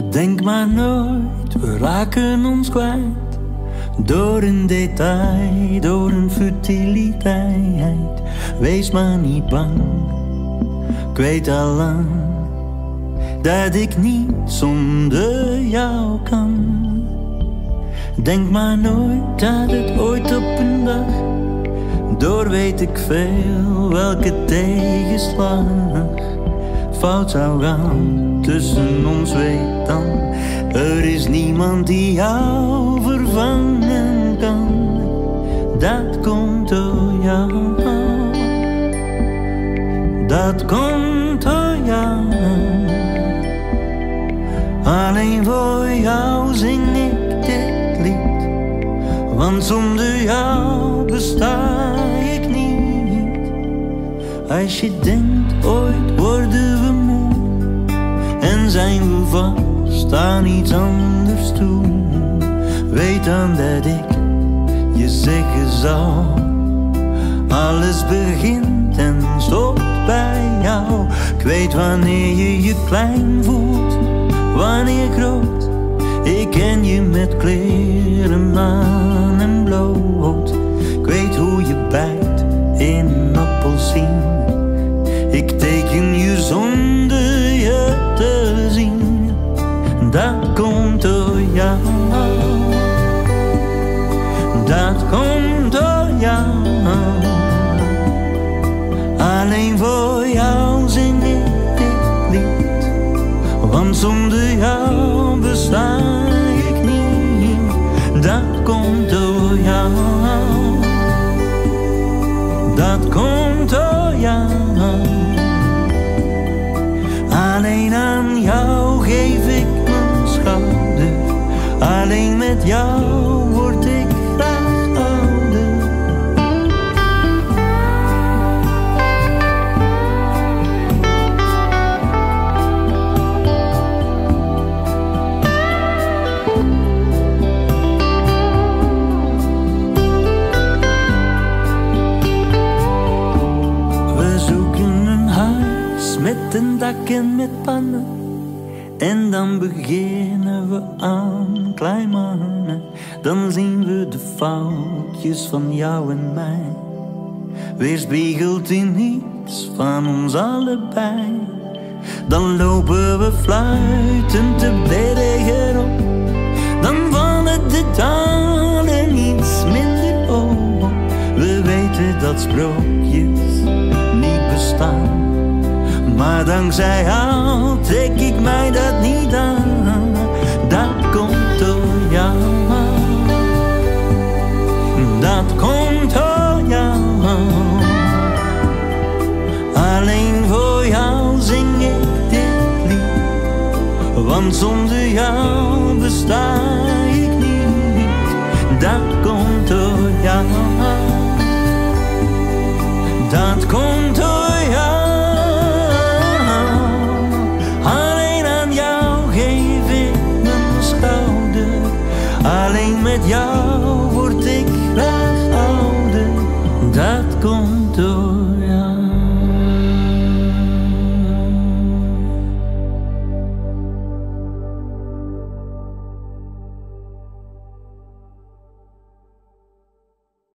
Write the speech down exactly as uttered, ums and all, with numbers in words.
Denk maar nooit, we raken ons kwijt. Door een detail, door een futiliteit. Wees maar niet bang, ik weet al lang dat ik niet zonder jou kan. Denk maar nooit dat het ooit op een dag, door weet ik veel welke tegenslag, fout zou gaan tussen ons, weet dan. Er is niemand die jou vervangen kan. Dat komt door jou. Dat komt door jou. Alleen voor jou zing ik dit lied. Want zonder jou besta ik niet. Als je denkt ooit worden we moe en zijn we vast aan iets anders toe, weet dan dat ik je zeggen zal. Alles begint en stopt bij jou. Ik weet wanneer je je klein voelt, wanneer groot. Ik ken je met kleren aan en bloot. Ik weet hoe je bijt in een appelsien. Ik teken je zonder je te zien. Dat komt door jou. Dat komt door jou. Alleen voor jou zing ik dit lied. Want zonder jou besta ik niet. Dat komt door jou. Dat komt door jou. Alleen aan jou geef ik mijn schouder. Alleen met jou word ik graag ouder. We zoeken een huis met een dak en met pannen. En dan beginnen we aan klein mannen. Dan zien we de foutjes van jou en mij. Weerspiegelt in niets van ons allebei. Dan lopen we fluitend de bergen op. Dan vallen de talen iets minder op. We weten dat sprookjes niet bestaan. Maar dankzij jou trek ik mij dat niet aan. Dat komt door jou. Dat komt door jou. Alleen voor jou zing ik dit lied. Want zonder jou besta ik niet. Dat komt door jou. Dat komt